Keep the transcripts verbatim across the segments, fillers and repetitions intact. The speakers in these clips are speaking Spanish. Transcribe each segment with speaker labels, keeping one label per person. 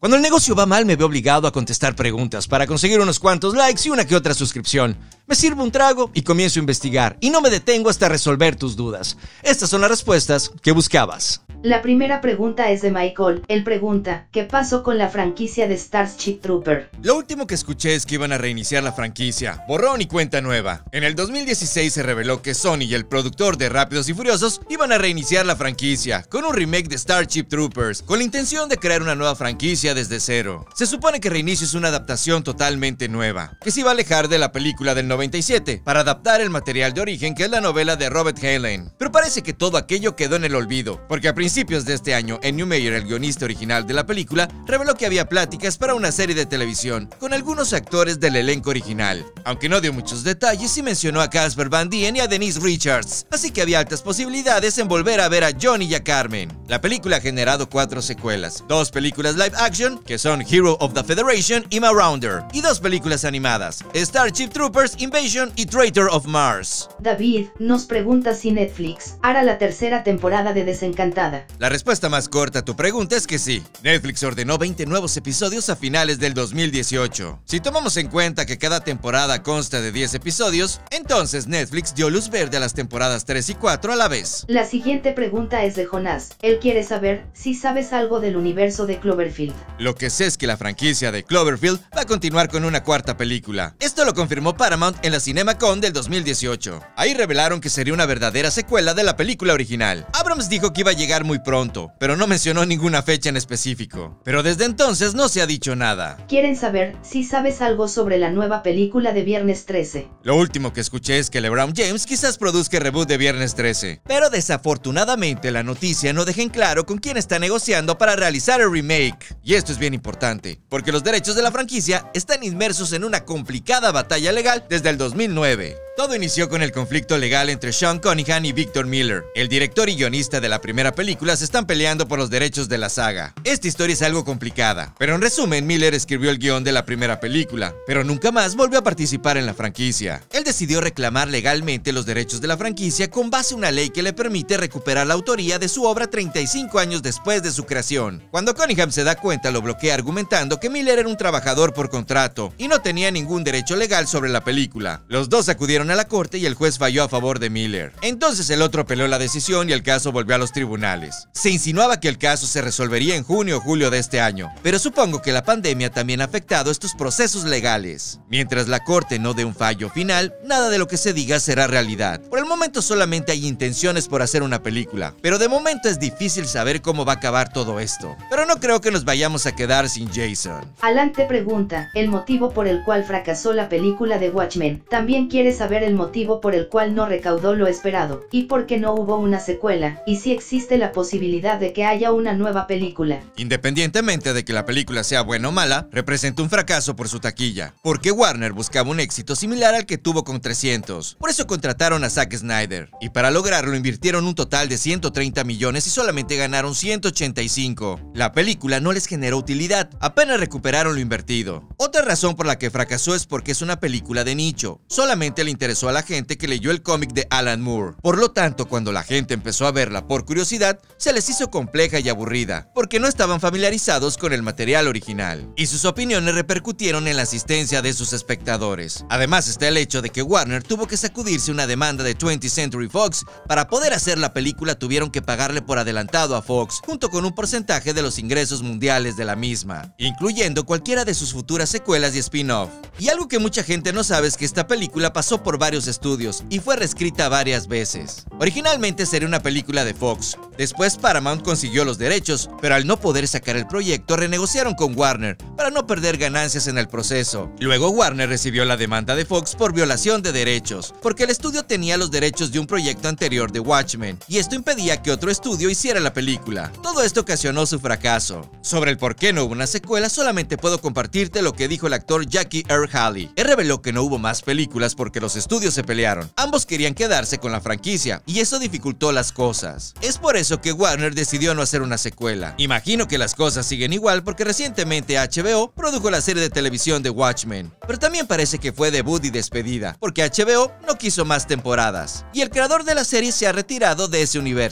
Speaker 1: Cuando el negocio va mal me veo obligado a contestar preguntas para conseguir unos cuantos likes y una que otra suscripción. Me sirvo un trago y comienzo a investigar, y no me detengo hasta resolver tus dudas. Estas son las respuestas que buscabas.
Speaker 2: La primera pregunta es de Michael. Él pregunta, ¿qué pasó con la franquicia de Starship Trooper?
Speaker 3: Lo último que escuché es que iban a reiniciar la franquicia, borrón y cuenta nueva. En el dos mil dieciséis se reveló que Sony y el productor de Rápidos y Furiosos iban a reiniciar la franquicia, con un remake de Starship Troopers, con la intención de crear una nueva franquicia desde cero. Se supone que Reinicio es una adaptación totalmente nueva, que se iba a alejar de la película del noventa y siete, para adaptar el material de origen que es la novela de Robert Heinlein. Pero parece que todo aquello quedó en el olvido, porque a principios A principios de este año, Ennio Meyer, el guionista original de la película, reveló que había pláticas para una serie de televisión con algunos actores del elenco original. Aunque no dio muchos detalles, sí mencionó a Casper Van Dien y a Denise Richards, así que había altas posibilidades en volver a ver a Johnny y a Carmen. La película ha generado cuatro secuelas, dos películas live action, que son Hero of the Federation y Marauder, y dos películas animadas, Starship Troopers Invasion y Traitor of Mars.
Speaker 2: David nos pregunta si Netflix hará la tercera temporada de Desencantada.
Speaker 3: La respuesta más corta a tu pregunta es que sí. Netflix ordenó veinte nuevos episodios a finales del dos mil dieciocho. Si tomamos en cuenta que cada temporada consta de diez episodios, entonces Netflix dio luz verde a las temporadas tres y cuatro a la vez.
Speaker 2: La siguiente pregunta es de Jonás. Él quiere saber si sabes algo del universo de Cloverfield.
Speaker 3: Lo que sé es que la franquicia de Cloverfield va a continuar con una cuarta película. Esto lo confirmó Paramount en la CinemaCon del dos mil dieciocho. Ahí revelaron que sería una verdadera secuela de la película original. Abrams dijo que iba a llegar muy pronto, pero no mencionó ninguna fecha en específico. Pero desde entonces no se ha dicho nada.
Speaker 2: Quieren saber si sabes algo sobre la nueva película de Viernes trece.
Speaker 3: Lo último que escuché es que LeBron James quizás produzca el reboot de Viernes trece. Pero desafortunadamente la noticia no deja en claro con quién está negociando para realizar el remake. Y esto es bien importante, porque los derechos de la franquicia están inmersos en una complicada batalla legal desde el dos mil nueve. Todo inició con el conflicto legal entre Sean Cunningham y Victor Miller. El director y guionista de la primera película se están peleando por los derechos de la saga. Esta historia es algo complicada, pero en resumen, Miller escribió el guión de la primera película, pero nunca más volvió a participar en la franquicia. Él decidió reclamar legalmente los derechos de la franquicia con base en una ley que le permite recuperar la autoría de su obra treinta y cinco años después de su creación. Cuando Cunningham se da cuenta, lo bloquea argumentando que Miller era un trabajador por contrato y no tenía ningún derecho legal sobre la película. Los dos acudieron a la corte y el juez falló a favor de Miller. Entonces el otro apeló la decisión y el caso volvió a los tribunales. Se insinuaba que el caso se resolvería en junio o julio de este año, pero supongo que la pandemia también ha afectado estos procesos legales. Mientras la corte no dé un fallo final, nada de lo que se diga será realidad. Por el momento solamente hay intenciones por hacer una película, pero de momento es difícil saber cómo va a acabar todo esto. Pero no creo que nos vayamos a quedar sin Jason.
Speaker 2: Alan te pregunta el motivo por el cual fracasó la película de Watchmen. También quiere saber el motivo por el cual no recaudó lo esperado, y por qué no hubo una secuela, y si existe la posibilidad de que haya una nueva película.
Speaker 3: Independientemente de que la película sea buena o mala, representa un fracaso por su taquilla, porque Warner buscaba un éxito similar al que tuvo con trescientos. Por eso contrataron a Zack Snyder, y para lograrlo invirtieron un total de ciento treinta millones y solamente ganaron ciento ochenta y cinco. La película no les generó utilidad, apenas recuperaron lo invertido. Otra razón por la que fracasó es porque es una película de nicho, solamente le interesó a la gente que leyó el cómic de Alan Moore. Por lo tanto, cuando la gente empezó a verla por curiosidad, se les hizo compleja y aburrida, porque no estaban familiarizados con el material original, y sus opiniones repercutieron en la asistencia de sus espectadores. Además está el hecho de que Warner tuvo que sacudirse una demanda de twentieth Century Fox. Para poder hacer la película tuvieron que pagarle por adelantado a Fox, junto con un porcentaje de los ingresos mundiales de la misma, incluyendo cualquiera de sus futuras secuelas y spin-off. Y algo que mucha gente no sabe es que esta película pasó por varios estudios y fue reescrita varias veces. Originalmente sería una película de Fox, después Paramount consiguió los derechos, pero al no poder sacar el proyecto renegociaron con Warner para no perder ganancias en el proceso. Luego Warner recibió la demanda de Fox por violación de derechos, porque el estudio tenía los derechos de un proyecto anterior de Watchmen, y esto impedía que otro estudio hiciera la película. Todo esto ocasionó su fracaso. Sobre el por qué no hubo una secuela, solamente puedo compartirte lo que dijo el actor Jackie Earle Haley. Él reveló que no hubo más películas porque los estudios se pelearon. Ambos querían quedarse con la franquicia, y eso dificultó las cosas. Es por eso que Warner decidió no hacer una secuela. Imagino que las cosas siguen igual porque recientemente H B O produjo la serie de televisión de Watchmen, pero también parece que fue debut y despedida, porque H B O no quiso más temporadas, y el creador de la serie se ha retirado de ese universo.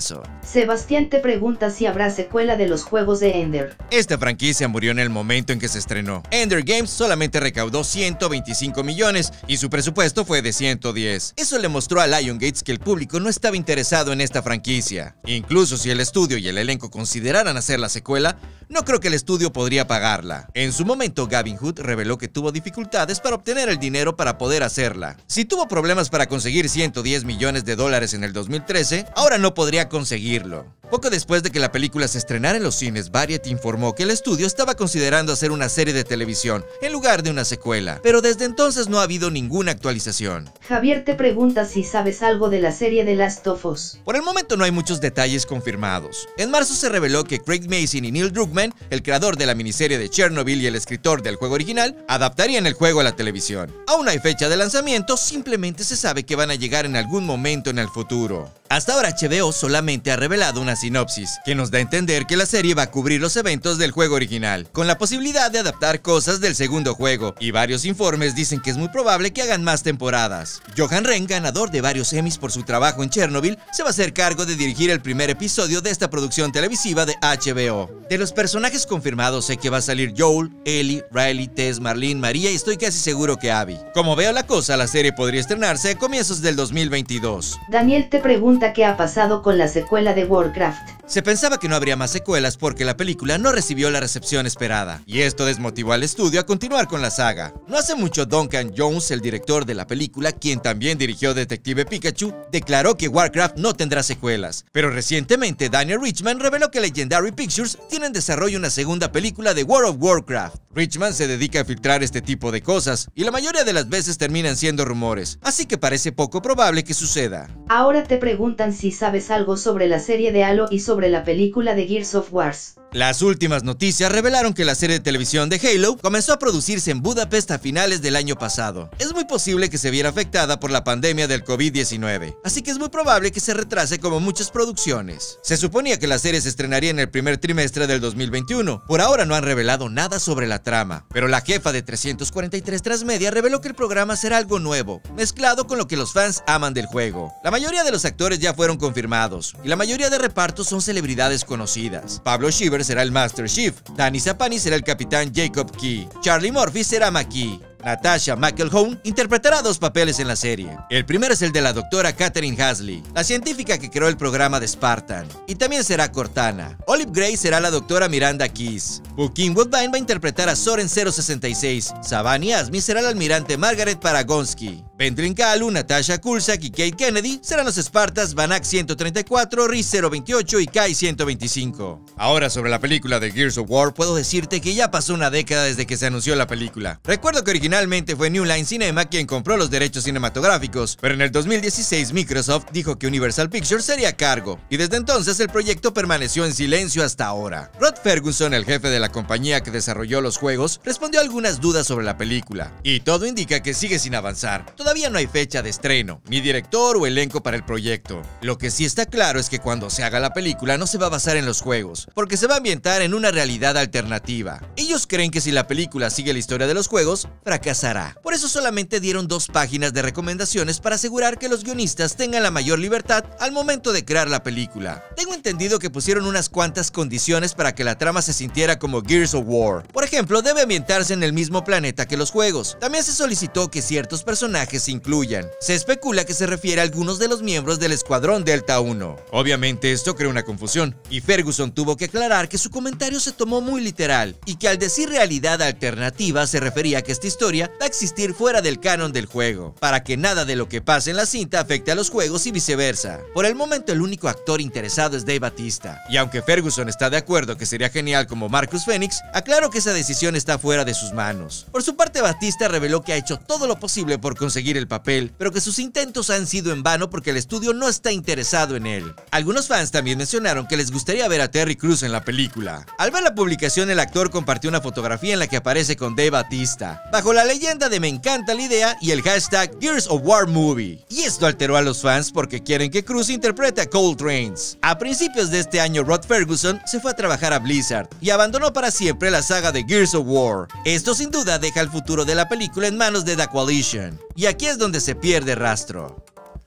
Speaker 2: Sebastián te pregunta si habrá secuela de los juegos de Ender.
Speaker 3: Esta franquicia murió en el momento en que se estrenó. Ender Games solamente recaudó ciento veinticinco millones y su presupuesto fue de ciento diez. Eso le mostró a Lionsgate que el público no estaba interesado en esta franquicia. Incluso si el estudio y el elenco consideraran hacer la secuela, no creo que el estudio podría pagarla. En su momento, Gavin Hood reveló que tuvo dificultades para obtener el dinero para poder hacerla. Si tuvo problemas para conseguir ciento diez millones de dólares en el dos mil trece, ahora no podría conseguirlo. Poco después de que la película se estrenara en los cines, Variety informó que el estudio estaba considerando hacer una serie de televisión en lugar de una secuela, pero desde entonces no ha habido ninguna actualización.
Speaker 2: Javier te pregunta si sabes algo de la serie de Last of Us.
Speaker 3: Por el momento no hay muchos detalles confirmados. En marzo se reveló que Craig Mazin y Neil Druckmann, el creador de la miniserie de Chernobyl y el escritor del juego original, adaptarían el juego a la televisión. Aún no hay fecha de lanzamiento, simplemente se sabe que van a llegar en algún momento en el futuro. Hasta ahora H B O solamente ha revelado una sinopsis, que nos da a entender que la serie va a cubrir los eventos del juego original, con la posibilidad de adaptar cosas del segundo juego, y varios informes dicen que es muy probable que hagan más temporadas. Johan Renck, ganador de varios Emmys por su trabajo en Chernobyl, se va a hacer cargo de dirigir el primer episodio de esta producción televisiva de H B O. De los personajes confirmados sé que va a salir Joel, Ellie, Riley, Tess, Marlene, María y estoy casi seguro que Abby. Como veo la cosa, la serie podría estrenarse a comienzos del dos mil veintidós.
Speaker 2: Daniel te pregunta qué ha pasado con la secuela de Warcraft.
Speaker 3: Se pensaba que no habría más secuelas porque la película no recibió la recepción esperada, y esto desmotivó al estudio a continuar con la saga. No hace mucho Duncan Jones, el director de la película, quien también dirigió Detective Pikachu, declaró que Warcraft no tendrá secuelas, pero recientemente Daniel Richman reveló que Legendary Pictures tiene en desarrollo una segunda película de World of Warcraft. Richman se dedica a filtrar este tipo de cosas, y la mayoría de las veces terminan siendo rumores, así que parece poco probable que suceda.
Speaker 2: Ahora te preguntan si sabes algo sobre la serie de Halo y sobre la película de Gears of War.
Speaker 3: Las últimas noticias revelaron que la serie de televisión de Halo comenzó a producirse en Budapest a finales del año pasado. Es muy posible que se viera afectada por la pandemia del COVID diecinueve, así que es muy probable que se retrase como muchas producciones. Se suponía que la serie se estrenaría en el primer trimestre del dos mil veintiuno. Por ahora no han revelado nada sobre la trama, pero la jefa de trescientos cuarenta y tres Transmedia reveló que el programa será algo nuevo, mezclado con lo que los fans aman del juego. La mayoría de los actores ya fueron confirmados, y la mayoría de repartos son celebridades conocidas. Pablo Schreiber será el Master Chief, Danny Zapani será el Capitán Jacob Key, Charlie Murphy será McKee. Natasha McElhone interpretará dos papeles en la serie. El primero es el de la doctora Catherine Hasley, la científica que creó el programa de Spartan, y también será Cortana. Olive Gray será la doctora Miranda Keyes. Joaquin Woodbine va a interpretar a Soren cero sesenta y seis. Savani Asmi será el almirante Margaret Paragonsky. Bentrin Kalu, Natasha Kulsak y Kate Kennedy serán los Spartans Vanak ciento treinta y cuatro, Riz cero veintiocho y Kai ciento veinticinco. Ahora sobre la película de Gears of War, puedo decirte que ya pasó una década desde que se anunció la película. Recuerdo que originalmente Originalmente fue New Line Cinema quien compró los derechos cinematográficos, pero en el dos mil dieciséis Microsoft dijo que Universal Pictures sería a cargo, y desde entonces el proyecto permaneció en silencio hasta ahora. Rod Ferguson, el jefe de la compañía que desarrolló los juegos, respondió a algunas dudas sobre la película, y todo indica que sigue sin avanzar. Todavía no hay fecha de estreno, ni director o elenco para el proyecto. Lo que sí está claro es que cuando se haga la película no se va a basar en los juegos, porque se va a ambientar en una realidad alternativa. Ellos creen que si la película sigue la historia de los juegos, fracasará. Por eso solamente dieron dos páginas de recomendaciones para asegurar que los guionistas tengan la mayor libertad al momento de crear la película. Tengo entendido que pusieron unas cuantas condiciones para que la trama se sintiera como Gears of War. Por ejemplo, debe ambientarse en el mismo planeta que los juegos. También se solicitó que ciertos personajes se incluyan. Se especula que se refiere a algunos de los miembros del Escuadrón Delta uno. Obviamente esto creó una confusión, y Ferguson tuvo que aclarar que su comentario se tomó muy literal, y que al decir realidad alternativa se refería a que esta historia va a existir fuera del canon del juego, para que nada de lo que pase en la cinta afecte a los juegos y viceversa. Por el momento el único actor interesado es Dave Bautista, y aunque Ferguson está de acuerdo que sería genial como Marcus Phoenix, aclaró que esa decisión está fuera de sus manos. Por su parte, Bautista reveló que ha hecho todo lo posible por conseguir el papel, pero que sus intentos han sido en vano porque el estudio no está interesado en él. Algunos fans también mencionaron que les gustaría ver a Terry Crews en la película. Al ver la publicación, el actor compartió una fotografía en la que aparece con Dave Bautista, bajo la leyenda de "Me encanta la idea" y el hashtag Gears of War Movie. Y esto alteró a los fans porque quieren que Crews interprete a Cole Trains. A principios de este año, Rod Ferguson se fue a trabajar a Blizzard y abandonó para siempre la saga de Gears of War. Esto sin duda deja el futuro de la película en manos de The Coalition. Y aquí es donde se pierde rastro.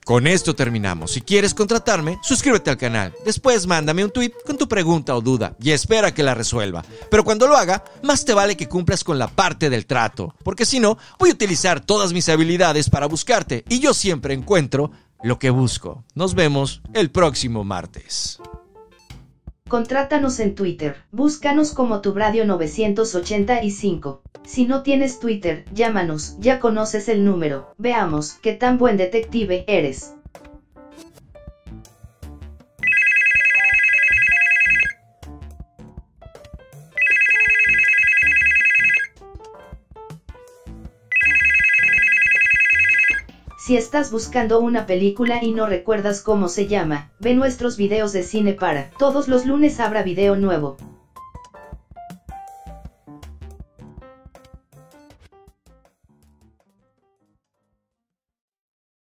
Speaker 1: Con esto terminamos. Si quieres contratarme, suscríbete al canal. Después mándame un tweet con tu pregunta o duda y espera que la resuelva. Pero cuando lo haga, más te vale que cumplas con la parte del trato, porque si no, voy a utilizar todas mis habilidades para buscarte y yo siempre encuentro lo que busco. Nos vemos el próximo martes.
Speaker 2: Contrátanos en Twitter, búscanos como Tubradio novecientos ochenta y cinco. Si no tienes Twitter, llámanos, ya conoces el número. Veamos qué tan buen detective eres. Si estás buscando una película y no recuerdas cómo se llama, ve nuestros videos de cine para. Todos los lunes habrá video nuevo.